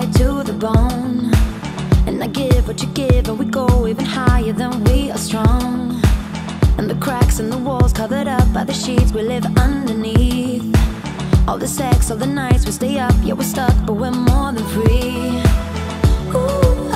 it to the bone. And I give what you give, and we go even higher than we are strong. And the cracks in the walls covered up by the sheets we live underneath. All the sex, all the nights we stay up, yeah, we're stuck, but we're more than free. Ooh,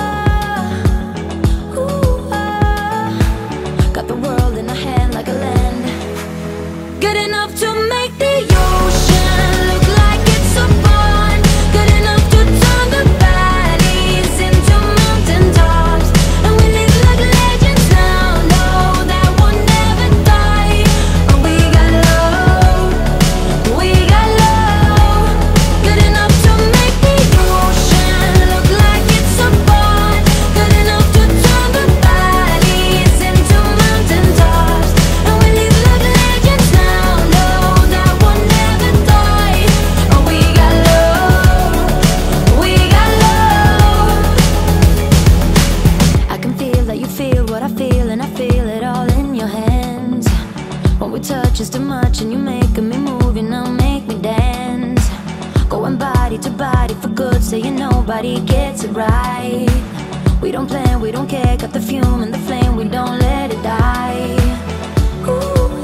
got the world in our hand like a land. Good enough to make the ocean look like it's a pond. Good enough to turn the valleys into mountain tops. And we live like legends now, know that we'll never die. Oh, we got love, we got love. Good enough to make the ocean look like it's a pond. Good enough to turn the valleys into mountain tops. And we live like legends now, know that we'll never die. Oh, we got love, we got love. I can feel that you feel what I feel, and I feel it all in your hands. When we touch is too much, and you're making me move, you now make me dance. Going body to body for good, saying nobody gets it right. We don't plan, we don't care, got the fume and the flame, we don't let it die. Ooh,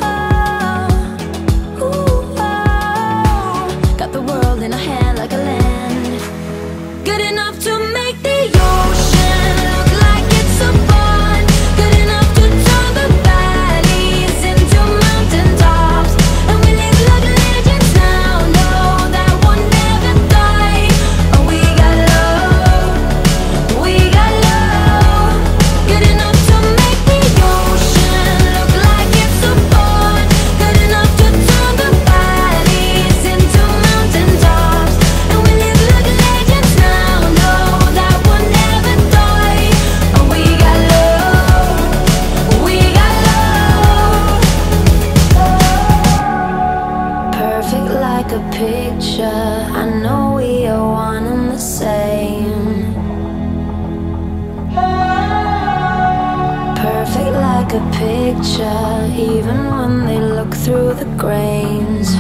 got the world in our hand like a land. Good enough to make the ocean look like it's a pond. Good enough to turn the valleys into mountain tops. And we live like legends now, know that we'll never die. Oh, we got love, we got love. Good enough to make the ocean look like it's a pond. Good enough to turn the valleys into mountain tops. And we live like legends now, know that we'll never die. Oh, we got love, we got love. Perfect like a picture, I know we are one and the same. Perfect like a picture, even when they look through the grains.